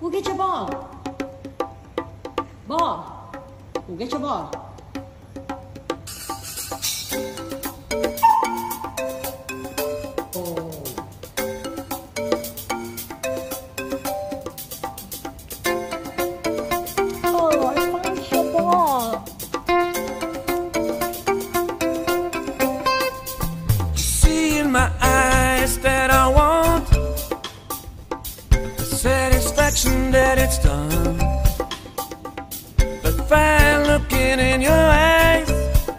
Go get your ball. Ball. Go get your ball. Oh, I found your ball. See in my eyes that I want the satisfaction that it's done. But fine looking in your eyes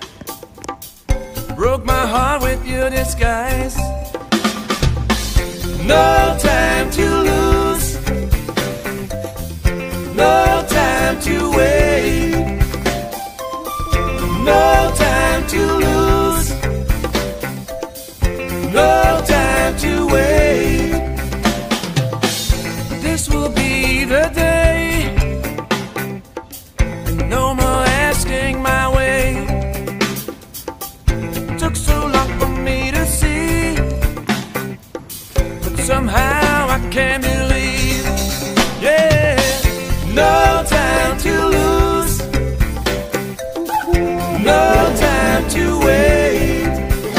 broke my heart with your disguise. No time to lose, no time to wait, no time to lose, no time to wait. This will be the day, and no more asking my way. Took so long for me to see, but somehow I can't believe. Yeah, no time to lose, no time to wait,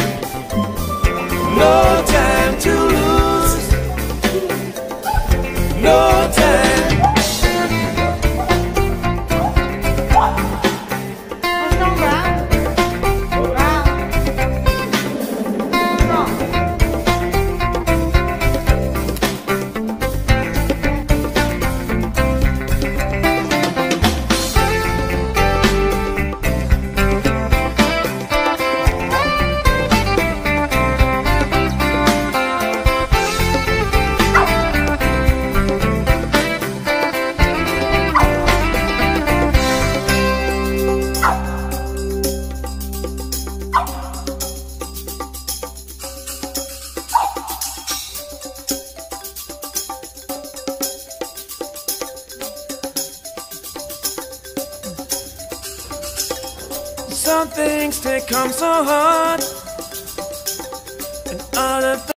no time to lose, no time. Some things take come so hard, and other